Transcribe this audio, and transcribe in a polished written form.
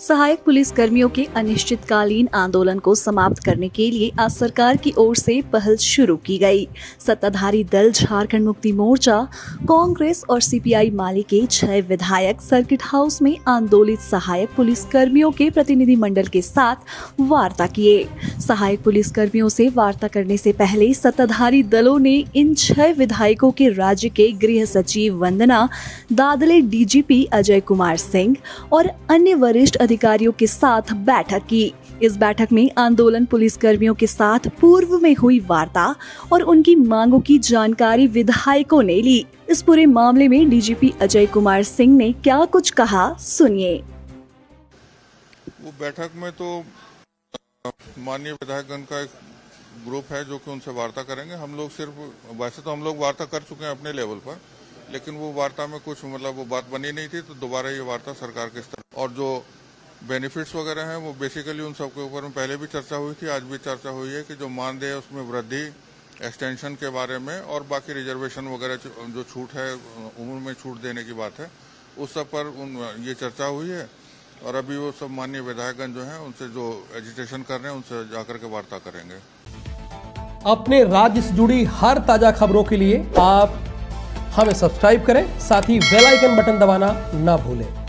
सहायक पुलिस कर्मियों के अनिश्चितकालीन आंदोलन को समाप्त करने के लिए आज सरकार की ओर से पहल शुरू की गई। सत्ताधारी दल झारखंड मुक्ति मोर्चा, कांग्रेस और सीपीआई माले के 6 विधायक सर्किट हाउस में आंदोलित सहायक पुलिस कर्मियों के प्रतिनिधि मंडल के साथ वार्ता किए। सहायक पुलिस कर्मियों से वार्ता करने से पहले सत्ताधारी दलों ने इन 6 विधायकों के राज्य के गृह सचिव वंदना, दादले डीजीपी अजय कुमार सिंह और अन्य वरिष्ठ अधिकारियों के साथ बैठक की। इस बैठक में आंदोलन पुलिस कर्मियों के साथ पूर्व में हुई वार्ता और उनकी मांगों की जानकारी विधायकों ने ली। इस पूरे मामले में डीजीपी अजय कुमार सिंह ने क्या कुछ कहा, सुनिए। वो बैठक में तो माननीय विधायकगण का एक ग्रुप है जो कि उनसे वार्ता करेंगे। हम लोग सिर्फ वैसे तो हम लोग वार्ता कर चुके हैं अपने लेवल पर, लेकिन वो वार्ता में कुछ वो बात बनी नहीं थी, तो दोबारा ये वार्ता सरकार के स्तर और जो बेनिफिट्स वगैरह हैं वो बेसिकली उन सब के ऊपर में पहले भी चर्चा हुई थी, आज भी चर्चा हुई है कि जो मानदेय है उसमें वृद्धि, एक्सटेंशन के बारे में और बाकी रिजर्वेशन वगैरह जो छूट है, उम्र में छूट देने की बात है, उस सब पर ये चर्चा हुई है। और अभी वो सब माननीय विधायकगण जो हैं उनसे जो एजिटेशन कर रहे हैं उनसे जाकर के वार्ता करेंगे। अपने राज्य से जुड़ी हर ताजा खबरों के लिए आप हमें सब्सक्राइब करें, साथ ही बेल आइकन बटन दबाना ना भूलें।